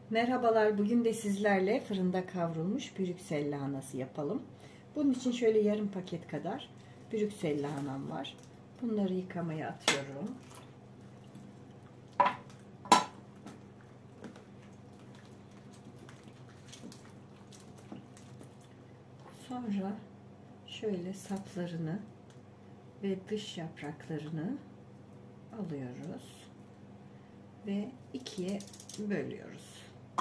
Merhabalar, bugün de sizlerle fırında kavrulmuş Brüksel lahanası yapalım. Bunun için şöyle yarım paket kadar Brüksel lahanam var. Bunları yıkamaya atıyorum. Sonra şöyle saplarını ve dış yapraklarını alıyoruz ve ikiye bölüyoruz.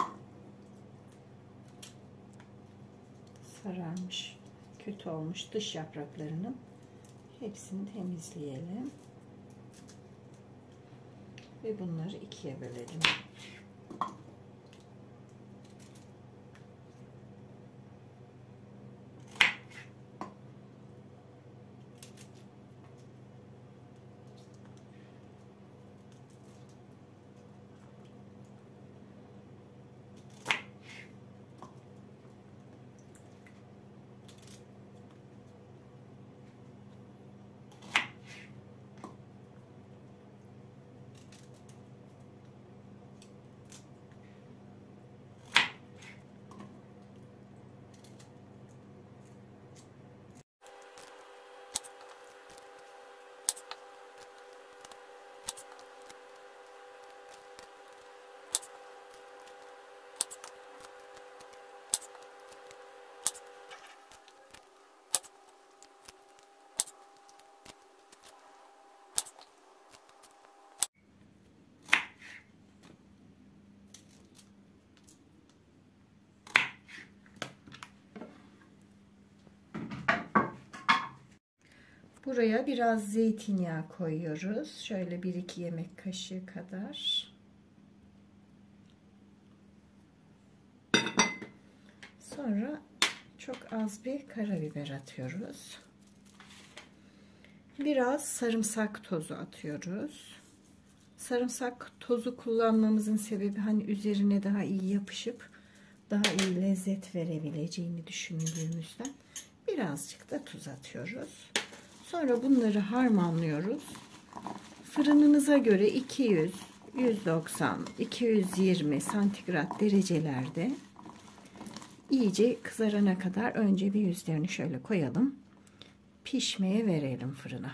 Sararmış, kötü olmuş dış yapraklarının hepsini temizleyelim ve bunları ikiye bölelim. Buraya biraz zeytinyağı koyuyoruz. Şöyle 1-2 yemek kaşığı kadar. Sonra çok az bir karabiber atıyoruz. Biraz sarımsak tozu atıyoruz. Sarımsak tozu kullanmamızın sebebi hani üzerine daha iyi yapışıp daha iyi lezzet verebileceğini düşündüğümüzden birazcık da tuz atıyoruz. Sonra bunları harmanlıyoruz. Fırınınıza göre 200, 190, 220 santigrat derecelerde iyice kızarana kadar önce bir yüzlerini şöyle koyalım. Pişmeye verelim fırına.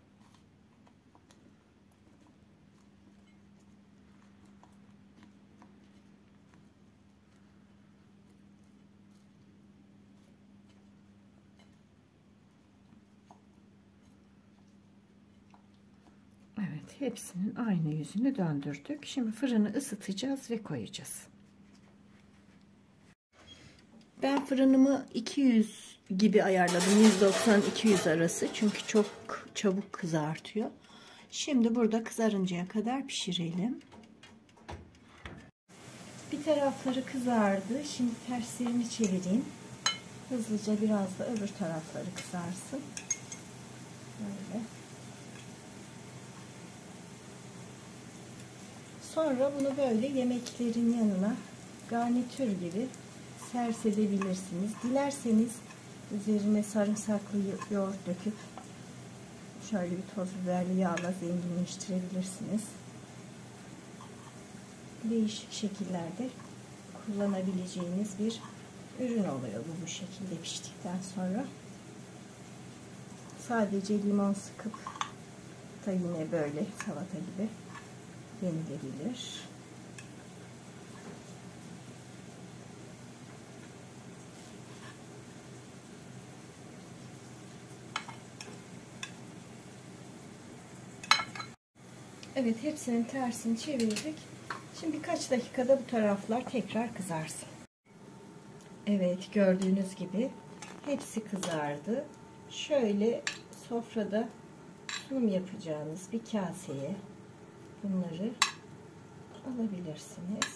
Evet, hepsinin aynı yüzünü döndürdük. Şimdi fırını ısıtacağız ve koyacağız. Ben fırınımı 200 gibi ayarladım. 190-200 arası. Çünkü çok çabuk kızartıyor. Şimdi burada kızarıncaya kadar pişirelim. Bir tarafları kızardı. Şimdi terslerini çevireyim. Hızlıca biraz da öbür tarafları kızarsın. Böyle. Sonra bunu böyle yemeklerin yanına garnitür gibi servis edebilirsiniz. Dilerseniz üzerine sarımsaklı yoğurt döküp şöyle bir toz biberli yağla zenginleştirebilirsiniz. Değişik şekillerde kullanabileceğiniz bir ürün oluyor bu şekilde piştikten sonra. Sadece limon sıkıp da yine böyle salata gibi yenilebilir. Evet, hepsinin tersini çevirdik. Şimdi birkaç dakikada bu taraflar tekrar kızarsın. Evet, gördüğünüz gibi hepsi kızardı. Şöyle sofrada sunum yapacağınız bir kaseye bunları alabilirsiniz.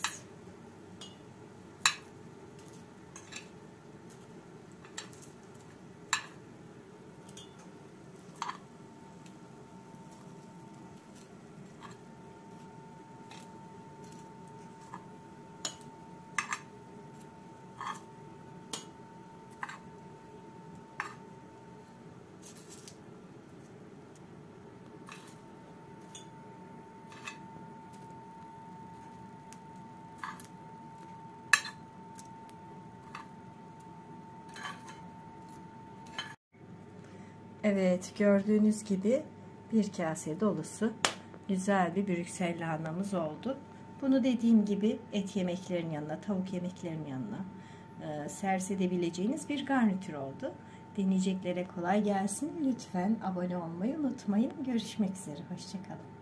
Evet, gördüğünüz gibi bir kase dolusu güzel bir Brüksel lahanamız oldu. Bunu dediğim gibi et yemeklerinin yanına, tavuk yemeklerinin yanına servis edebileceğiniz bir garnitür oldu. Deneyeceklere kolay gelsin. Lütfen abone olmayı unutmayın. Görüşmek üzere. Hoşça kalın.